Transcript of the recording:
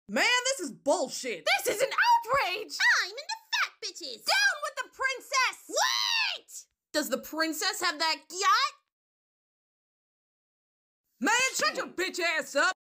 Man, this is bullshit. This is an outrage! I'm into fat bitches! Down with the princess! Wait! Does the princess have that gyatt? Man, shut your bitch ass up.